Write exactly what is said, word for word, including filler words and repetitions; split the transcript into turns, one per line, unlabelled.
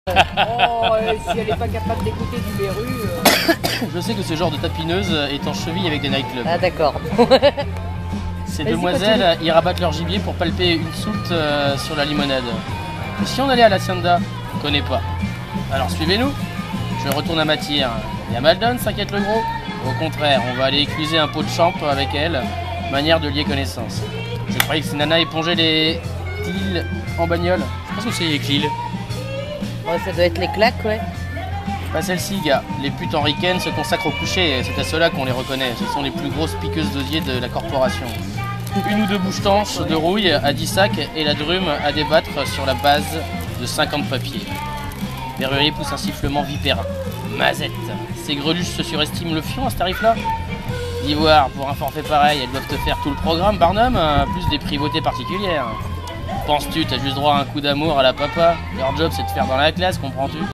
Oh, euh, si elle n'est pas capable d'écouter du Berru... Euh...
Je sais que ce genre de tapineuse est en cheville avec des nightclubs.
Ah d'accord.
Ces demoiselles y rabattent leur gibier pour palper une soute euh, sur la limonade. Et si on allait à l'Hacienda? On ne connaît pas. Alors suivez-nous. Je retourne à ma tire. Y'a Maldon, s'inquiète le gros? Au contraire, on va aller écluser un pot de champ avec elle, manière de lier connaissance. Je croyais que ces nanas épongeaient les îles en bagnole. Je pense que c'est les clés.
Ouais, ça doit être les claques, ouais.
Pas celle-ci, gars. Les putes henricaines se consacrent au coucher et c'est à cela qu'on les reconnaît. Ce sont les plus grosses piqueuses d'osier de la corporation. Une ou deux bouches tanches de rouille à dix sacs et la drume à débattre sur la base de cinquante papiers. Verrurier pousse un sifflement vipérin. Mazette. Ces greluches se surestiment le fion à ce tarif-là? D'ivoire, pour un forfait pareil, elles doivent te faire tout le programme, Barnum, plus des privautés particulières. Penses-tu, t'as juste droit à un coup d'amour à la papa? Leur job, c'est de faire dans la classe, comprends-tu?